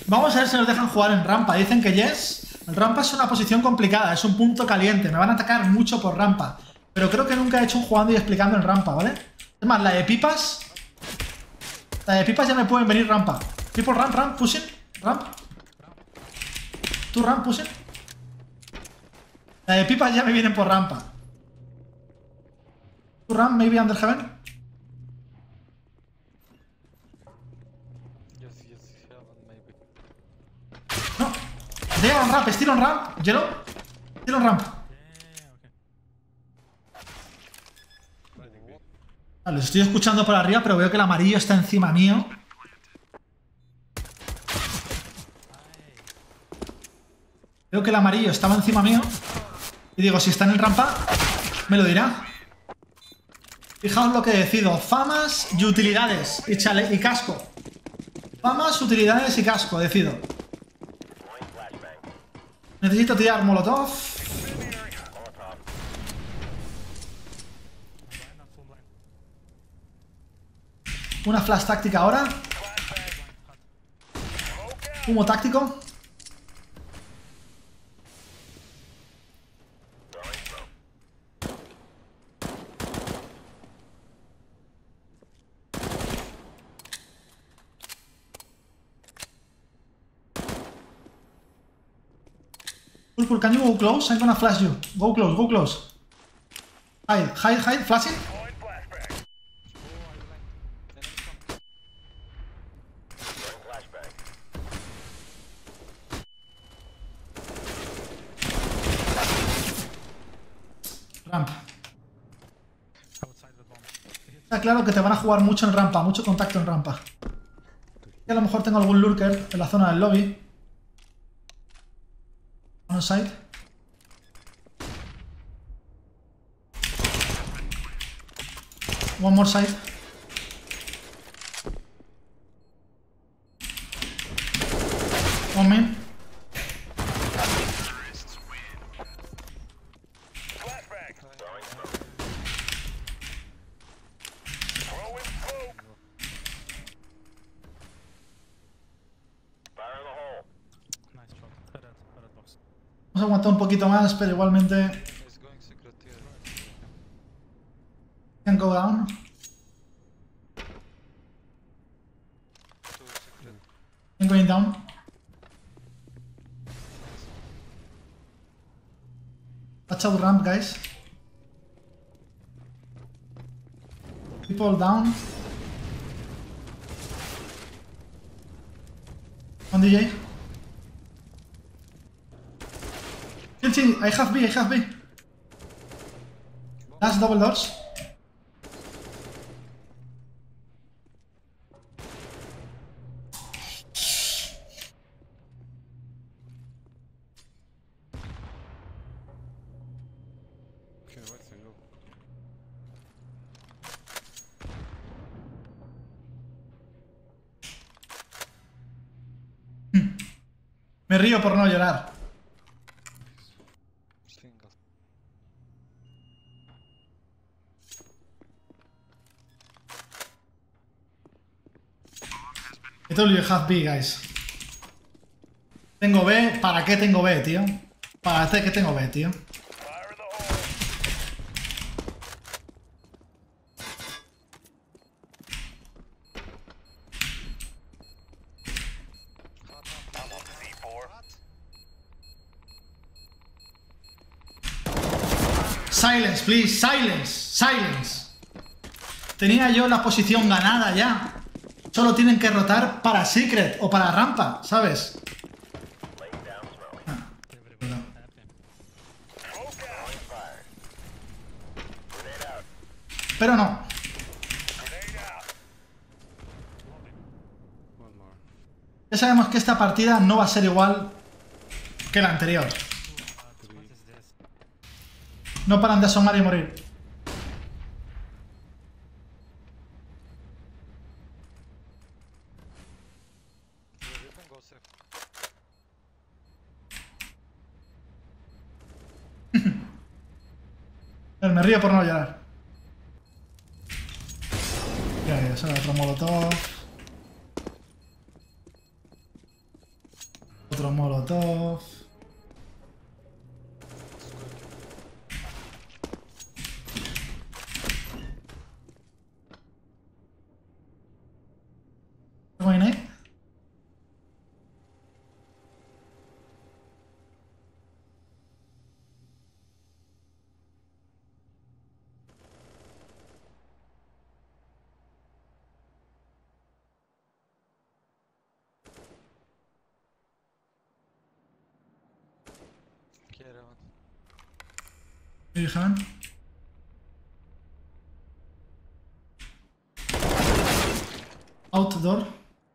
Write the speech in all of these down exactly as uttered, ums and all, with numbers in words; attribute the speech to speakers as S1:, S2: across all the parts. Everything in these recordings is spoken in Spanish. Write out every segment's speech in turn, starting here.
S1: Vamos a ver si nos dejan jugar en rampa. Dicen que yes. El rampa es una posición complicada, es un punto caliente. Me van a atacar mucho por rampa. Pero creo que nunca he hecho un jugando y explicando en rampa, ¿vale? Es más, la de pipas... La de pipas ya me pueden venir rampa. People ramp, ramp, pushing, ramp. Tú ramp, pushing. La de pipas ya me vienen por rampa. Tú ramp, maybe under heaven. No. They on ramp, still on ramp. Yellow. Still on ramp. Vale, los estoy escuchando por arriba, pero veo que el amarillo está encima mío. Veo que el amarillo estaba encima mío. Y digo, si está en el rampa, me lo dirá. Fijaos lo que decido. Famas y utilidades. Y, chale y casco. Famas, utilidades y casco, decido. Necesito tirar molotov. Una flash táctica ahora. Humo táctico. Purple, can you go close? I'm gonna flash you. Go close, go close. Hide, hide, hide, flashing. Ramp. Está claro que te van a jugar mucho en rampa, mucho contacto en rampa. Y a lo mejor tengo algún lurker en la zona del lobby. On side. One more side. One main. Vamos a aguantar un poquito más, pero igualmente... Can go down. I'm going down. Watch out ramp, guys. People down. On D J. Kill, I have B, I have B. Last double doors. Me río por no llorar. I told you you have B, guys. Tengo B. ¿Para qué tengo B, tío? ¿Para qué tengo B, tío? Silence, please. Silence. Silence. Tenía yo la posición ganada ya. Solo tienen que rotar para Secret o para rampa, ¿sabes? Ah, pero no. Ya sabemos que esta partida no va a ser igual que la anterior. No paran de asomar y morir. Me río por no llorar. Ya, ya, sale otro molotov. Otro molotov. Grenade. Fijan. Outdoor.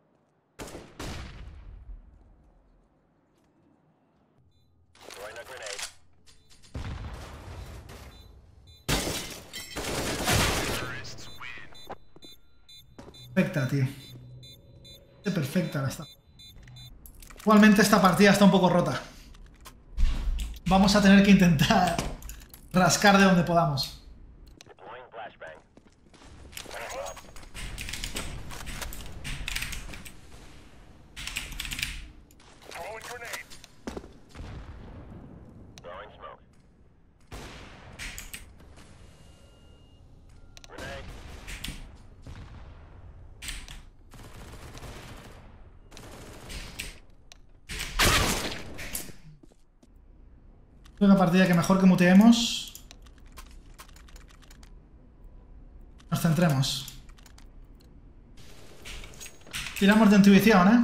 S1: Perfecta, tío. Perfecta esta. Igualmente esta partida está un poco rota. Vamos a tener que intentar rascar de donde podamos. Una partida que mejor que muteemos. Nos centremos. Tiramos de intuición, ¿eh?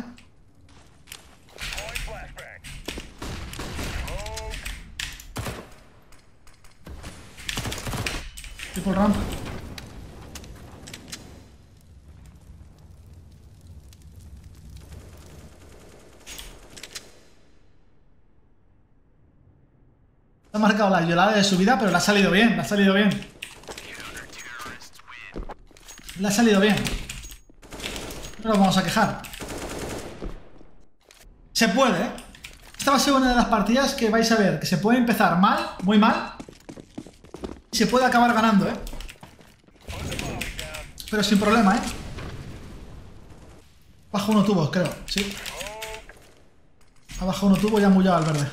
S1: Triple ramp. Ha marcado la violada de su vida, pero le ha salido bien, le ha salido bien. Le ha salido bien. No nos vamos a quejar. Se puede, ¿eh? Esta va a ser una de las partidas que vais a ver que se puede empezar mal, muy mal, y se puede acabar ganando, ¿eh? Pero sin problema, ¿eh? Bajo uno tubo, creo, sí. Ha bajado uno tubo y ha mullado al verde.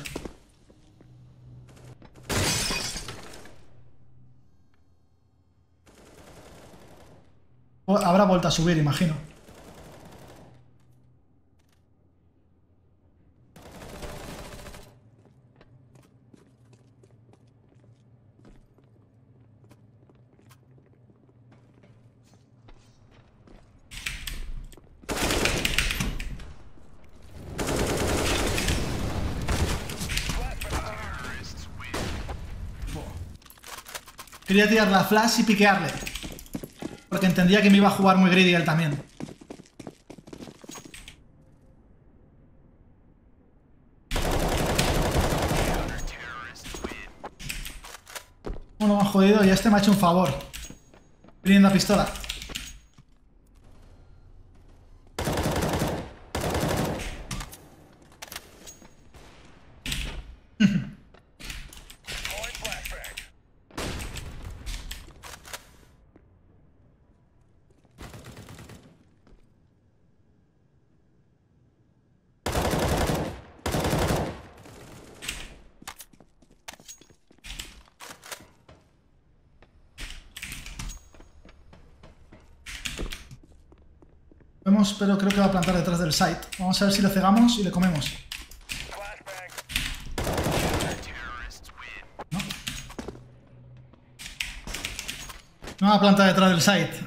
S1: Habrá vuelto a subir, imagino. Quería tirar la flash y piquearle. Porque entendía que me iba a jugar muy greedy él también. Bueno, me han jodido y este me ha hecho un favor. Pidiendo la pistola. Vemos, pero creo que va a plantar detrás del site. Vamos a ver si le cegamos y le comemos. No. No va a plantar detrás del site.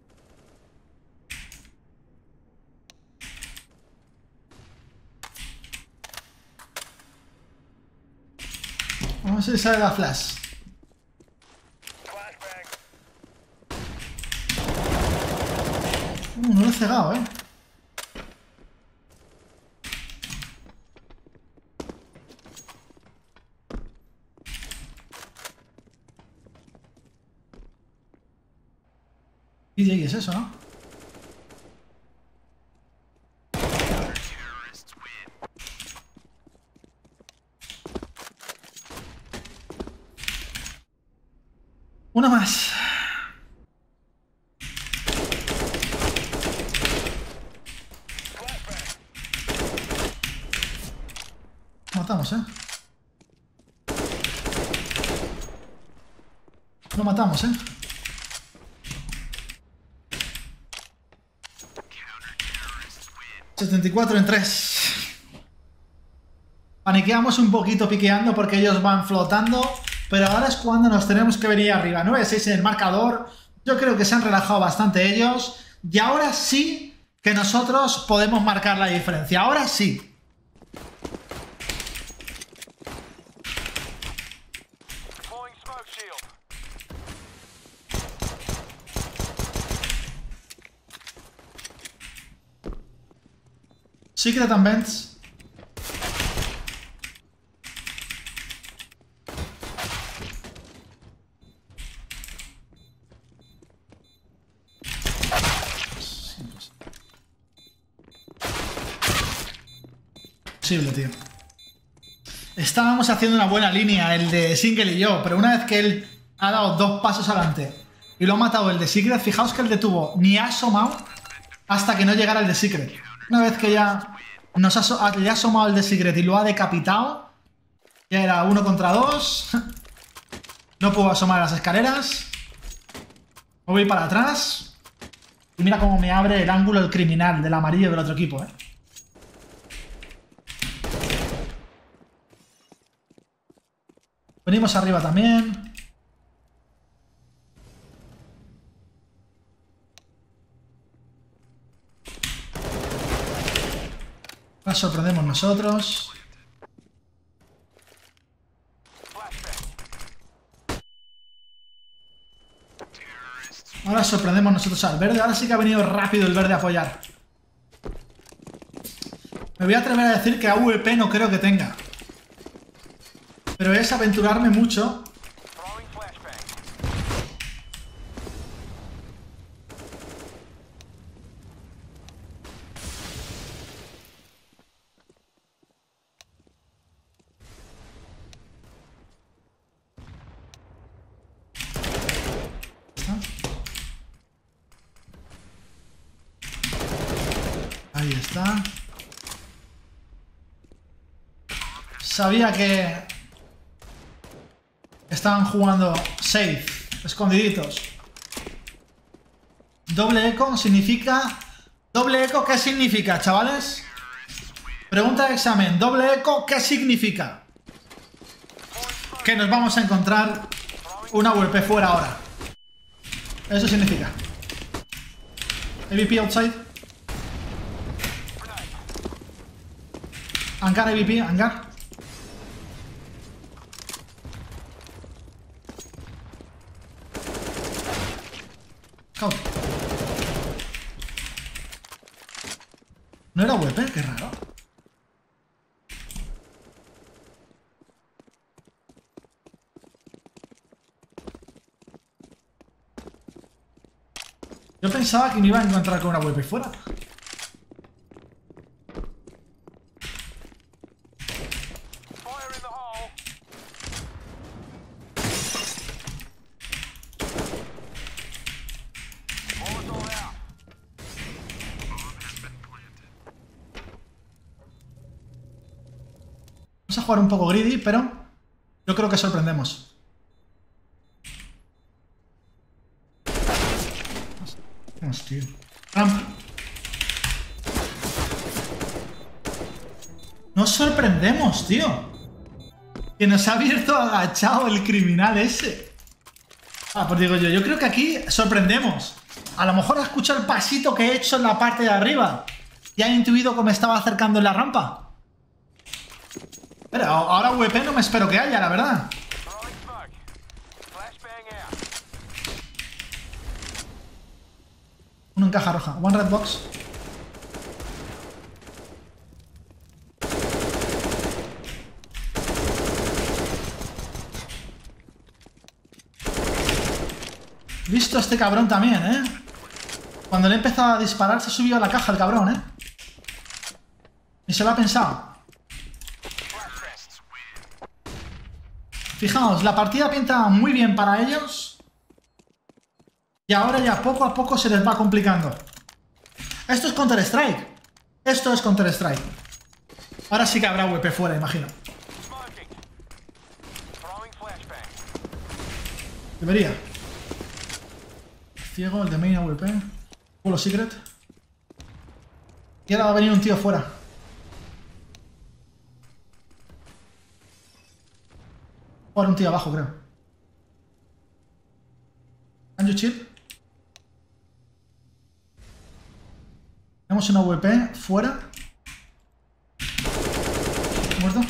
S1: Vamos a ver si sale la flash. Uh, no lo he cegado, ¿eh? D J es eso, ¿no? Una más. matamos, ¿eh? Lo matamos, ¿eh? setenta y cuatro en tres. Paniqueamos un poquito piqueando porque ellos van flotando, pero ahora es cuando nos tenemos que venir arriba. nueve seis en el marcador. Yo creo que se han relajado bastante ellos. Y ahora sí que nosotros podemos marcar la diferencia. Ahora sí. Secret and Vents. Imposible, tío. Estábamos haciendo una buena línea, el de Single y yo, pero una vez que él ha dado dos pasos adelante y lo ha matado el de Secret, fijaos que el detuvo ni ha asomado hasta que no llegara el de Secret. Una vez que ya nos ha, le ha asomado el de Secret y lo ha decapitado, ya era uno contra dos. No puedo asomar a las escaleras. Me voy para atrás. Y mira cómo me abre el ángulo el criminal del amarillo del otro equipo, ¿eh? Venimos arriba también. Ahora sorprendemos nosotros. Ahora sorprendemos nosotros al verde. Ahora sí que ha venido rápido el verde a apoyar. Me voy a atrever a decir que A W P no creo que tenga. Pero es aventurarme mucho. Ahí está. Sabía que estaban jugando safe, escondiditos. Doble eco significa... ¿Doble eco qué significa, chavales? Pregunta de examen. Doble eco, ¿qué significa? Que nos vamos a encontrar una W P fuera ahora. Eso significa. A V P outside. Hangar A V P, hangar. Scout. ¿No era W P? Qué raro. Yo pensaba que me iba a encontrar con una W P fuera. Vamos a jugar un poco greedy, pero yo creo que sorprendemos. Hostia. Ramp. Nos sorprendemos, tío. Que nos ha abierto agachado el criminal ese. Ah, pues digo yo, yo creo que aquí sorprendemos. A lo mejor ha escuchado el pasito que he hecho en la parte de arriba y ha intuido que me estaba acercando en la rampa. Pero ahora W P no me espero que haya, la verdad. Uno en caja roja. One red box. Visto este cabrón también, ¿eh? Cuando le he empezado a disparar se subió a la caja el cabrón, ¿eh? Y se lo ha pensado. Fijaos, la partida pinta muy bien para ellos. Y ahora ya poco a poco se les va complicando. Esto es Counter-Strike. Esto es Counter-Strike. Ahora sí que habrá W P fuera, imagino. Debería. Ciego, el de main A W P. Polo secret. Y ahora va a venir un tío fuera. O ahora un tío abajo, creo. Can you chill? Tenemos una A W P fuera. Muerto.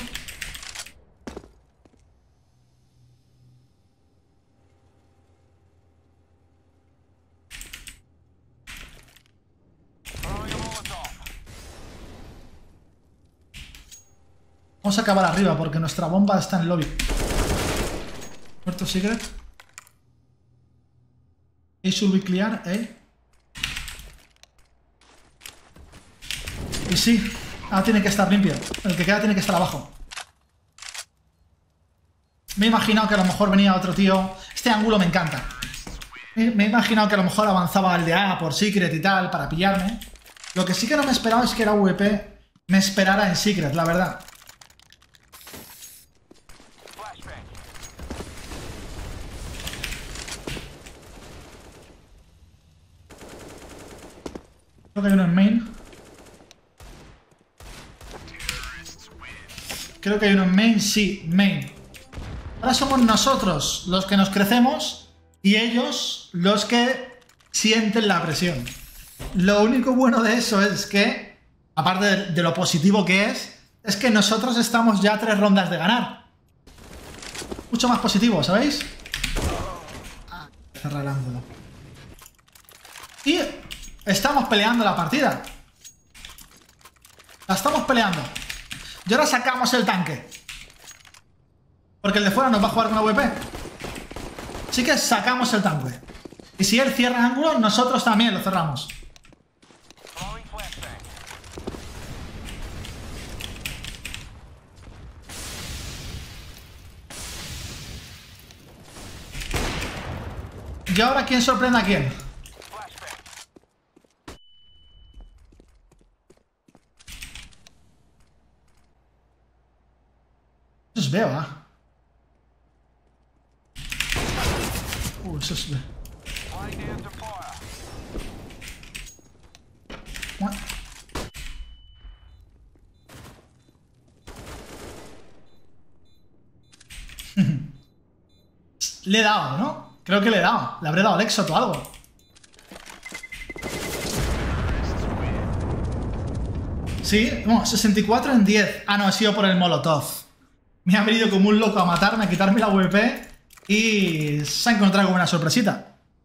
S1: Vamos a acabar arriba porque nuestra bomba está en el lobby. Muerto secret. A should be clear, eh. Y sí, ahora tiene que estar limpio. El que queda tiene que estar abajo. Me he imaginado que a lo mejor venía otro tío. Este ángulo me encanta. Me he imaginado que a lo mejor avanzaba el de A por secret y tal para pillarme. Lo que sí que no me esperaba es que era V P me esperara en secret, la verdad. Creo que hay uno en main. Creo que hay uno en main, sí, main. Ahora somos nosotros los que nos crecemos y ellos los que sienten la presión. Lo único bueno de eso es que, aparte de, de lo positivo que es, es que nosotros estamos ya a tres rondas de ganar. Mucho más positivo, ¿sabéis? Ah, cerrar el ángulo. Y estamos peleando la partida. La estamos peleando. Y ahora sacamos el tanque. Porque el de fuera nos va a jugar con una A W P. Así que sacamos el tanque. Y si él cierra el ángulo, nosotros también lo cerramos. Y ahora, ¿quién sorprende a quién? Eso es veo, ¿ah? Uh, eso es veo. What? Le he dado, ¿no? Creo que le he dado. Le habré dado al Exot o algo. Sí, no, sesenta y cuatro en diez. Ah, no, he sido por el Molotov. Me ha venido como un loco a matarme, a quitarme la A W P y se ha encontrado con una sorpresita.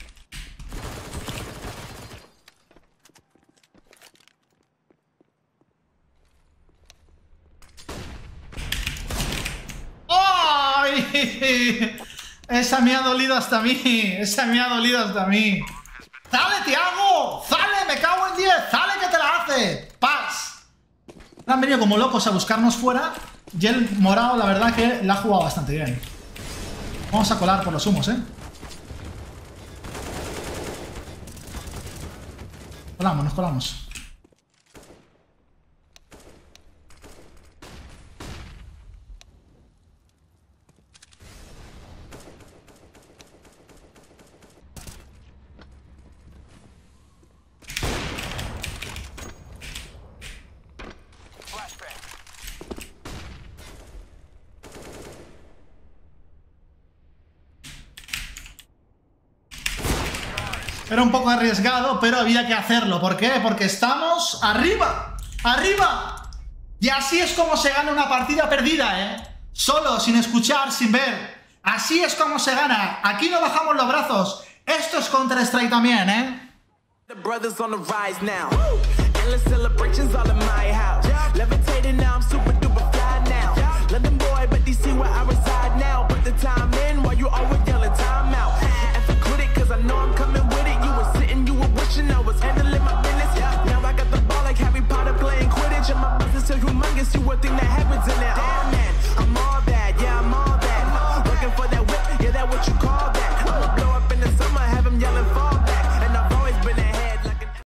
S1: ¡Ay! Esa me ha dolido hasta a mí. Esa me ha dolido hasta a mí. ¡Sale, Tiago! ¡Sale! ¡Me cago en diez! ¡Sale que te la hace! ¡Paz! Han venido como locos a buscarnos fuera. Y el morado, la verdad que la ha jugado bastante bien. Vamos a colar por los humos, ¿eh? Colamos, nos colamos. Era un poco arriesgado, pero había que hacerlo. ¿Por qué? Porque estamos arriba, arriba. Y así es como se gana una partida perdida, ¿eh? Solo, sin escuchar, sin ver. Así es como se gana. Aquí no bajamos los brazos. Esto es Counter-Strike también, ¿eh? The brothers on the rise now. Endless celebrations all in my house. Levitating now, I'm super